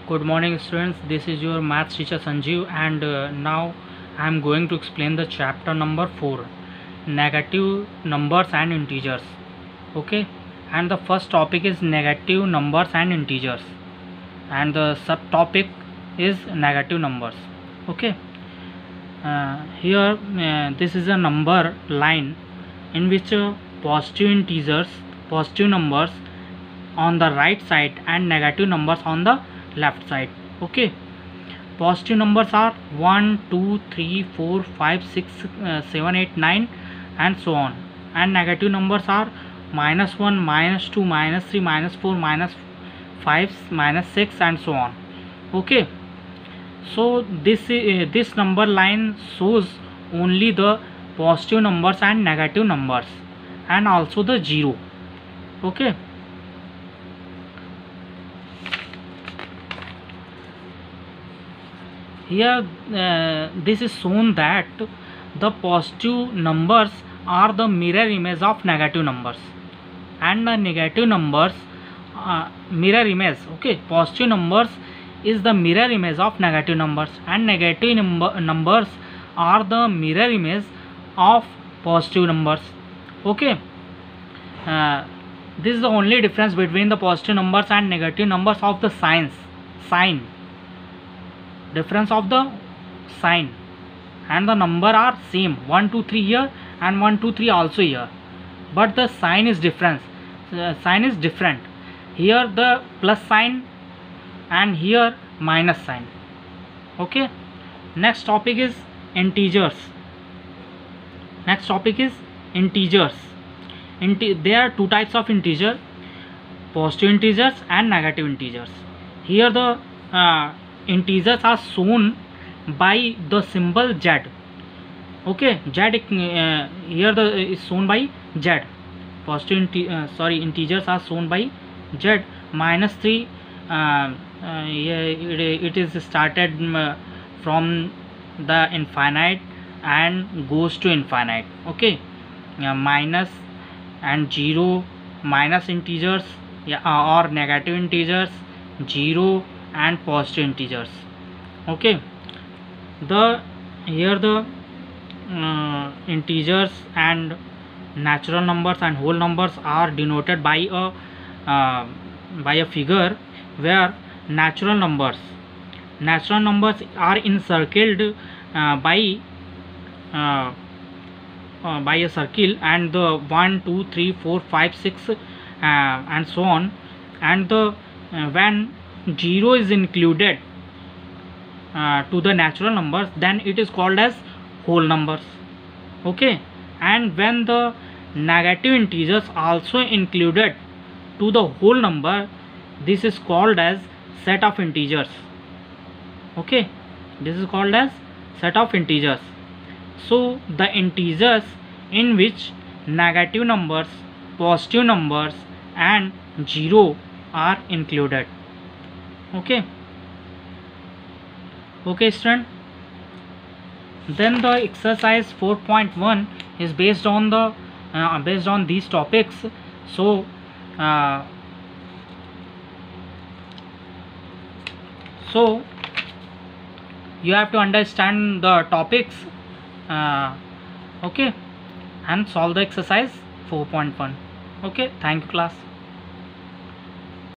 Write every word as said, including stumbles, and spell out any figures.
Good morning students, this is your maths teacher Sanjeev, and uh, now I am going to explain the chapter number four, negative numbers and integers. Okay, and the first topic is negative numbers and integers, and the subtopic is negative numbers. Okay, uh, here uh, this is a number line in which uh, positive integers, positive numbers on the right side and negative numbers on the left side. Okay, positive numbers are one, two, three, four, five, six, uh, seven, eight, nine and so on, and negative numbers are minus one, minus two, minus three, minus four, minus five, minus six and so on. Okay, so this uh, this number line shows only the positive numbers and negative numbers and also the zero. Okay, here uh, this is shown that the positive numbers are the mirror image of negative numbers, and the negative numbers uh, mirror image. Okay, positive numbers is the mirror image of negative numbers, and negative number numbers are the mirror image of positive numbers. Okay, uh, this is the only difference between the positive numbers and negative numbers of the signs sign difference of the sign, and the number are same, one two three here and one two three also here, but the sign is different. Uh, sign is different. Here the plus sign and here minus sign. Okay, next topic is integers. Next topic is integers. Inte there are two types of integer, positive integers and negative integers. Here the uh, integers are shown by the symbol Z. Okay, Z uh, here the uh, is shown by Z. Positive uh, sorry integers are shown by Z. Minus three, uh, uh, yeah, it, it is started um, from the infinite and goes to infinite. Okay, uh, minus and zero, minus integers, yeah, or negative integers, zero and positive integers. Okay, the here the uh, integers and natural numbers and whole numbers are denoted by a uh, by a figure where natural numbers natural numbers are encircled uh, by uh, uh, by a circle, and the one two three four five six uh, and so on, and the uh, when zero is included uh, to the natural numbers, then it is called as whole numbers. Okay, and when the negative integers also included to the whole number, this is called as set of integers. Okay, this is called as set of integers. So the integers in which negative numbers, positive numbers and zero are included. Okay, okay student, then the exercise four point one is based on the uh, based on these topics. So uh, so you have to understand the topics, uh, okay, and solve the exercise four point one. Okay, thank you class.